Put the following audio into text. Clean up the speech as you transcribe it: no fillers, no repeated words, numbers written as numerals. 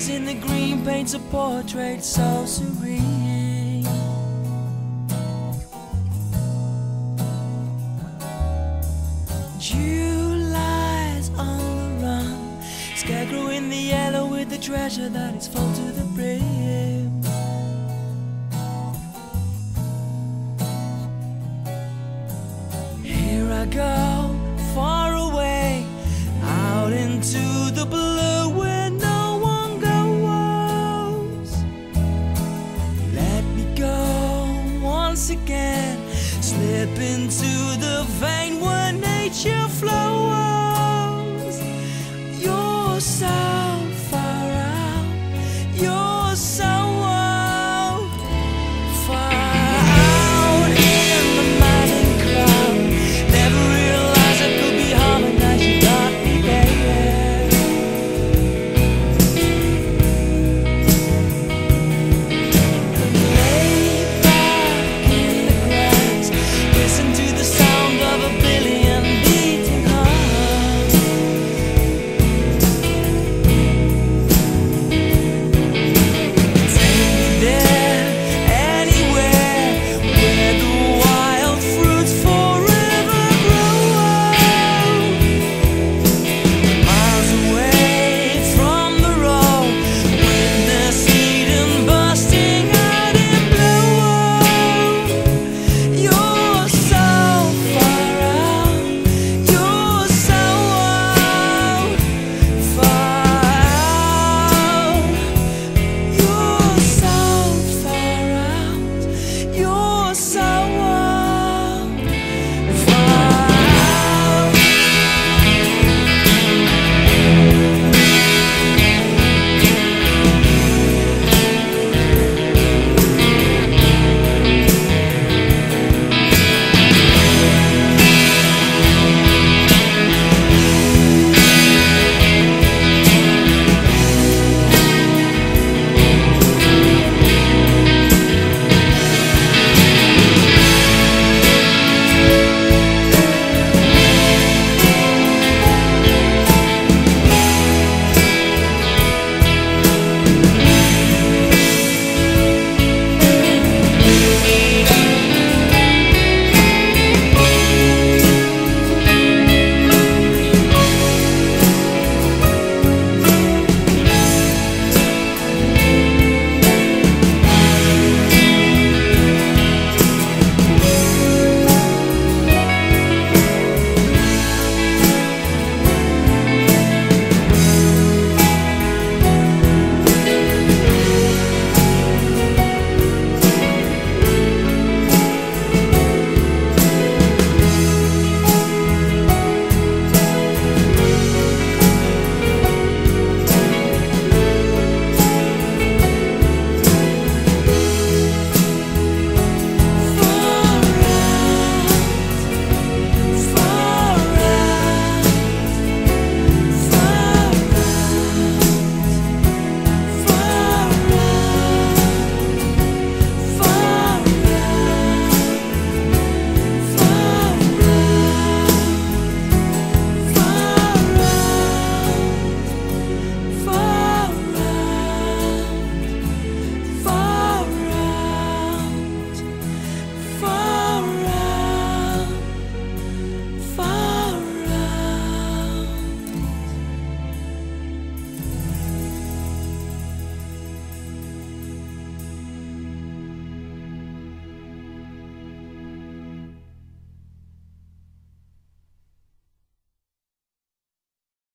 Skies in the green paints a portrait so serene. July's on the run, scarecrow in the yellow with the treasure that is full to the brim. Here I go, far away, out into the blue where no one goes. Let me go once again, slip into the vein where nature flows.